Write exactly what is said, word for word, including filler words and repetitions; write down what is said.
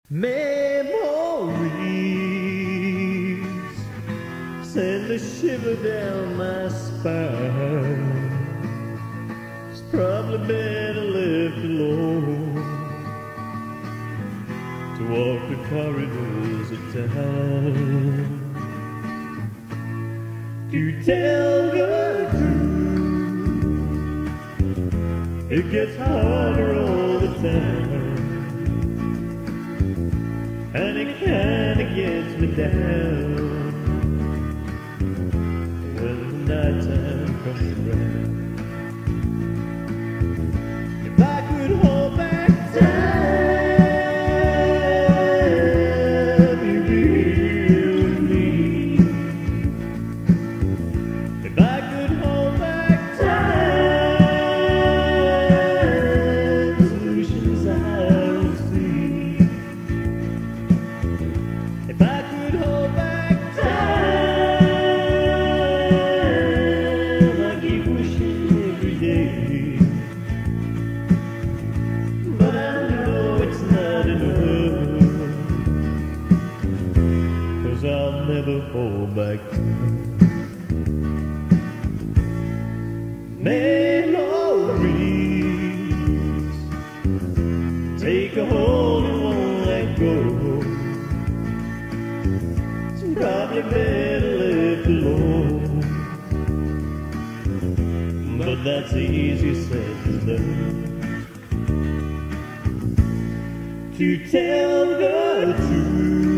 Memories send a shiver down my spine. It's probably better left alone to walk the corridors of town. To tell the truth, it gets harder all the time, and it kinda gets me down when the night time comes around. If I could hold back time, you'd be here with me. If I could hold back time, solutions I would see. If I could hold back time, I keep wishing every day, but I know it's not enough, 'cause I'll never hold back time. Memories take a hold and won't let go. It's probably better left alone, but that's easier said than done. To tell the truth,